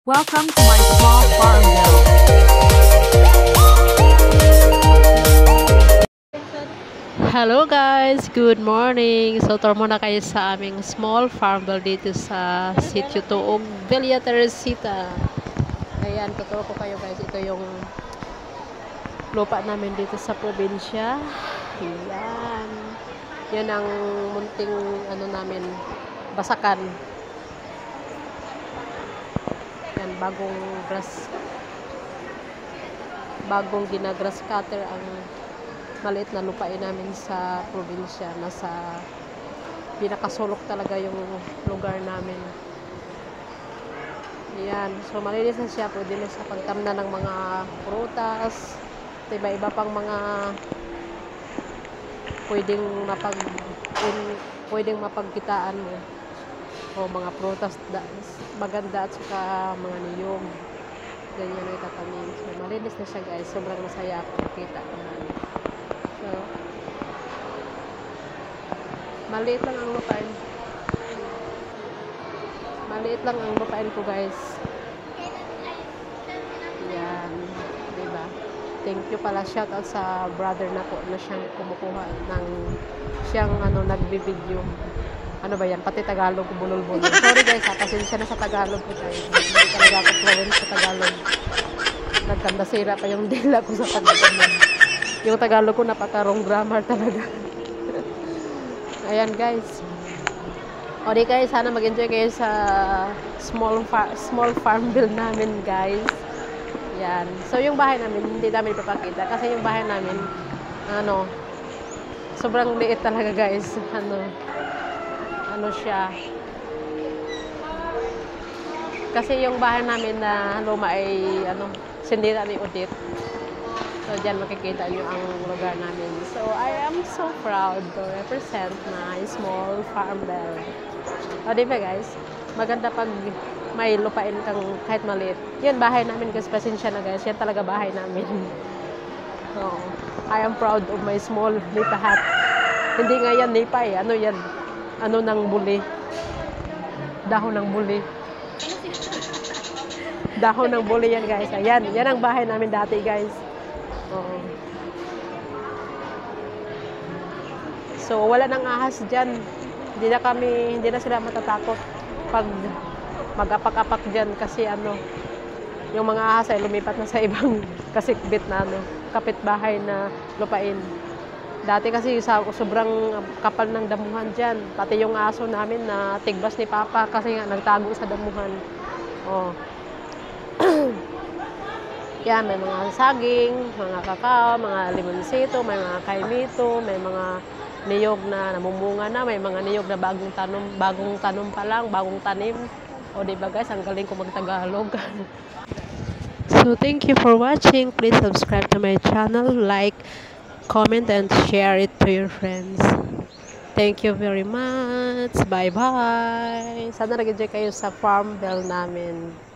Welcome to my small farmville. Hello guys, good morning. So tour muna kayo sa aming small farmville dito sa Sitio Tuog, Villa Teresita. Ayan, tuturo ko kayo guys. Ito yung lupa namin dito sa probinsya. Ayan. Yan ang munting namin, basakan. Yan, bagong ginagrass cutter ang maliit na lupain namin sa probinsya. Nasa pinakasulok talaga yung lugar namin. Ayan, so malinis na siya. Pwede na sa pagtamna ng mga prutas, iba-iba pang mga pwedeng mapagkitaan mo, o mga prutas maganda, at saka mga niyog, ganyan na itatanim. So malinis na siya guys, sobrang masaya ako nakita naman. So maliit lang ang lupain ko guys. Yan, diba? Thank you pala, shout out sa brother na ko na siyang kumukuha ng nagbibideo. Ano ba yan? Pati Tagalog, bulol-bulol. Sorry guys ha, pasensya na sa Tagalog ko guys. Hindi talaga ako fluent sa Tagalog. Nagkandasira pa yung dila ko sa Tagalog. Yung Tagalog ko napaka-wrong grammar talaga. Ayan guys. O di guys, sana mag-enjoy kayo sa small farmville namin guys. Yan. So yung bahay namin, hindi namin ipapakita. Kasi yung bahay namin, sobrang liit talaga guys. Ano siya. Kasi yung bahay namin na luma ay sindira ni Odette. So dyan makikita nyo ang lugar namin. So I am so proud to represent my small farmville. O diba guys, maganda pag may lupain kang kahit maliit. Yan bahay namin guys, pasensya na guys. Yan talaga bahay namin. So I am proud of my small nipa hat. Hindi nga yan nipa eh. Ano yan? Ng buli. Dahon ng buli. Dahon ng buli yan guys. Ayan, yan ang bahay namin dati guys. Oo. So wala nang ahas dyan. Hindi na sila matatakot pag mag-apak-apak dyan kasi yung mga ahas ay lumipat na sa ibang kasikbit na kapitbahay na lupain. Dati kasi sobrang kapal ng damuhan dyan. Pati yung aso namin na tigbas ni Papa kasi nga nagtago sa damuhan. Oh. Yan, may mga saging, mga kakao, mga limonsito, may mga kaimito, may mga niyog na namumunga na, may mga niyog na bagong tanom pa lang, bagong tanim. O diba guys, ang galing ko mag-Tagalog. So thank you for watching. Please subscribe to my channel, like, comment, and share it to your friends. Thank you very much. Bye-bye. Sana nag-enjoy kayo sa farmville namin.